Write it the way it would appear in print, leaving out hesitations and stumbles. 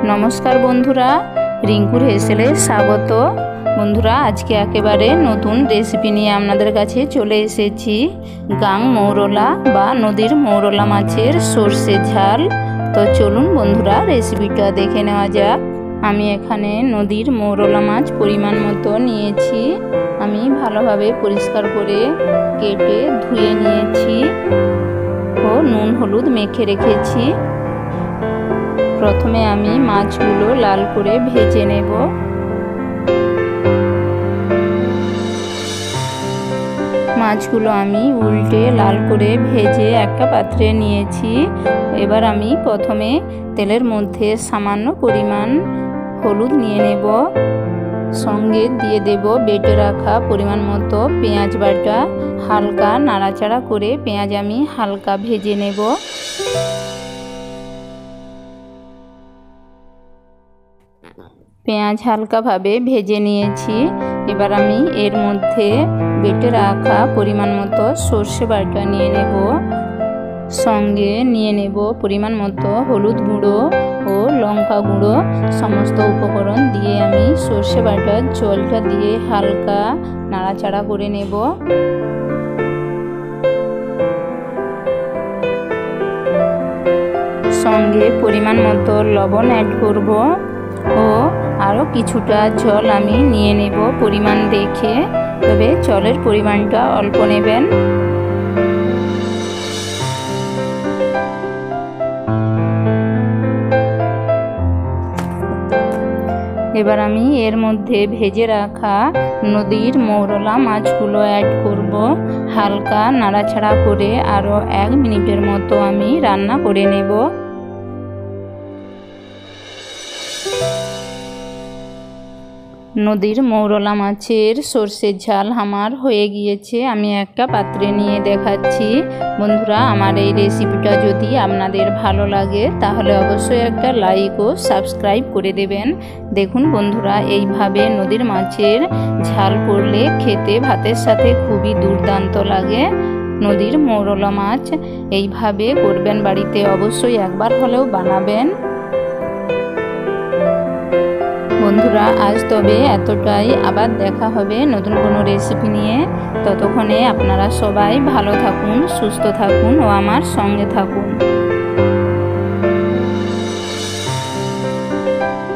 नमस्कार बंधुरा रिंकुर हेसेले स्वागत। बंधुरा आज के एकेबारे नतून रेसिपि निये आपनादेर काछे चले एसेछि गांग मौरला बा नदीर मौरला माछेर सर्षे झाल। तो चलुन बंधुरा रेसिपिटा देखे नेওয়া যাক। आमी एखाने नदीर मौरला माछ परिमाण मतो नियेछि। आमी भालोभाबे परिष्कार करे केटे धुए नियेछि ओ नुन हलुद मेखे रेखेछि। प्रथमे आमी माछगुलो लाल करे भेजे नेब। माछगुलो आमी उल्टे लाल करे भेजे एकटा पात्रे नियेछि। एबार आमी प्रथमे तेलेर मध्य सामान्य परिमाण हलुद निये नेब, संगे दिए देब बेटे राखा परिमाण मतो पेंयाज बाटा। हालका नाड़ाचाड़ा करे पेंयाज आमी हालका भेजे नेब। पेंयाज हालका भावे भेजे निয়েছি। এবার আমি এর মধ্যে বেটে রাখা পরিমাণ মতো সরষে বাটা নিয়ে নেব, সঙ্গে নিয়ে নেব পরিমাণ মতো হলুদ গুঁড়ো ও লঙ্কা গুঁড়ো। সমস্ত উপকরণ দিয়ে আমি সরষে বাটার জলটা দিয়ে হালকা নাড়াচাড়া করে নেব। সঙ্গে পরিমাণ মতো লবণ অ্যাড করব ও আরও কিছুটা জল আমি নিয়ে নেব পরিমাণ দেখে, তবে জলের পরিমাণটা অল্প নেবেন। এবার আমি এর মধ্যে ভেজে রাখা নদীর মৌরলা মাছগুলো অ্যাড করব। হালকা নাড়াচাড়া করে আরও 1 মিনিটের মতো আমি রান্না করে নেব। নদীর মৌরলা মাছের সর্ষের ঝাল আমার হয়ে গিয়েছে। আমি একটা পাত্রে নিয়ে দেখাচ্ছি। বন্ধুরা, আমার এই রেসিপিটা যদি আপনাদের ভালো লাগে তাহলে অবশ্যই একটা লাইক ও সাবস্ক্রাইব করে দেবেন। দেখুন বন্ধুরা, এইভাবে নদীর মাছের ঝাল করলে খেতে ভাতের সাথে খুবই দুর্দান্ত লাগে। নদীর মৌরলা মাছ এইভাবে করবেন বাড়িতে, অবশ্যই একবার হলেও বানাবেন। বন্ধুরা, আজ তবে এতটাই। আবার দেখা হবে নতুন কোনো রেসিপি নিয়ে। ততক্ষণে আপনারা সবাই ভালো থাকুন, সুস্থ থাকুন ও আমার সঙ্গে থাকুন।